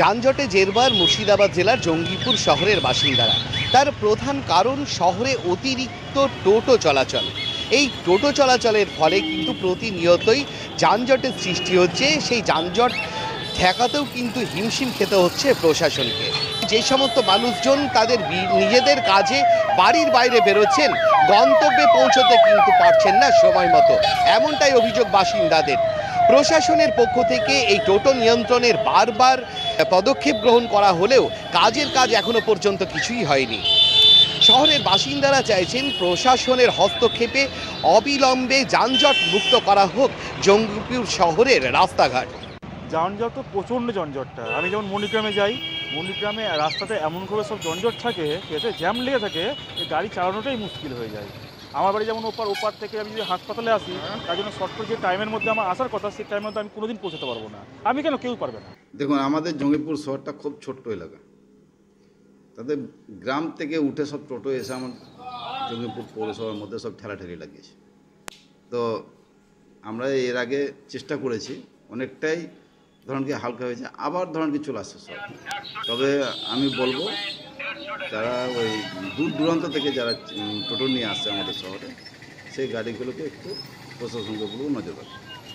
যানজটে জেরবার মুর্শিদাবাদ জেলার জঙ্গিপুর শহরের বাসিন্দারা। তার প্রধান কারণ শহরে অতিরিক্ত টোটো চলাচল। এই টোটো চলাচলের ফলে কিন্তু প্রতিনিয়তই যানজটের সৃষ্টি হচ্ছে। সেই যানজট ঠেকাতেও কিন্তু হিমশিম খেতে হচ্ছে প্রশাসনকে। যে সমস্ত মানুষজন তাদের নিজেদের কাজে বাড়ির বাইরে বেরোচ্ছেন, গন্তব্যে পৌঁছতে কিন্তু পারছেন না সময় মতো, এমনটাই অভিযোগ বাসিন্দাদের। প্রশাসনের পক্ষ থেকে এই টোটো নিয়ন্ত্রণের বারবার পদক্ষেপ গ্রহণ করা হলেও কাজের কাজ এখনো পর্যন্ত কিছুই হয়নি। শহরের বাসিন্দারা চাইছেন প্রশাসনের হস্তক্ষেপে অবিলম্বে যানজট মুক্ত করা হোক জঙ্গিপুর শহরের রাস্তাঘাট। যানজট তো প্রচণ্ড যানজটটা। আমি যেমন মণিগ্রামে যাই, মণিগ্রামে রাস্তাতে এমন করে সব যানজট থাকে, এতে জ্যাম লেগে থাকে, গাড়ি চালানোটাই মুশকিল হয়ে যায়। আমার বাড়ি যেমন ওপার থেকে আমি যদি হাসপাতালে আসি, তার জন্য শর্ট করে যে টাইমের মধ্যে আমার আসার কথা, সেই টাইমের মধ্যে আমি কোনোদিন পৌঁছাতে পারবো না। আমি কেন, কেউ পারবে না। দেখুন, আমাদের জঙ্গিপুর শহরটা খুব ছোট্ট এলাকা। তাদের গ্রাম থেকে উঠে সব টোটো এসে আমার জঙ্গিপুর পৌরসভার মধ্যে সব ঠেলাঠেলি লাগিয়েছে। তো আমরা এর আগে চেষ্টা করেছি, অনেকটাই ধরুন কি হালকা হয়েছে, আবার ধরুন কি চলে আসছে সব। তবে আমি বলবো, যারা ওই দূর দূরান্ত থেকে যারা টোটো নিয়ে আসছে আমাদের শহরে, সেই গাড়িগুলোকে একটু প্রশাসনকে বলবো নজর রাখবে।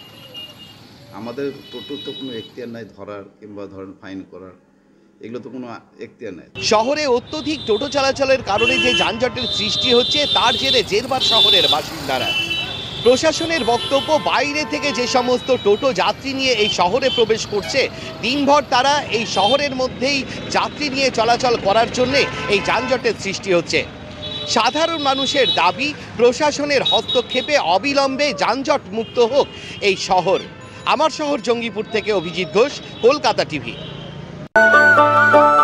আমাদের টোটোর তো কোনো এখতিয়ার নাই ধরার কিংবা ধরেন ফাইন করার, এগুলো তো কোনো এখতিয়ার নাই। শহরে অত্যধিক টোটো চলাচলের কারণে যে যানজটের সৃষ্টি হচ্ছে, তার জেরে জেরবার শহরের বাসিন্দারা। প্রশাসনের বক্তব্য, বাইরে থেকে যে সমস্ত টোটো যাত্রী নিয়ে এই শহরে প্রবেশ করছে, দিনভর তারা এই শহরের মধ্যেই যাত্রী নিয়ে চলাচল করার জন্যে এই যানজটের সৃষ্টি হচ্ছে। সাধারণ মানুষের দাবি, প্রশাসনের হস্তক্ষেপে অবিলম্বে যানজট মুক্ত হোক এই শহর। আমার শহর জঙ্গিপুর থেকে অভিজিৎ ঘোষ, কলকাতা টিভি।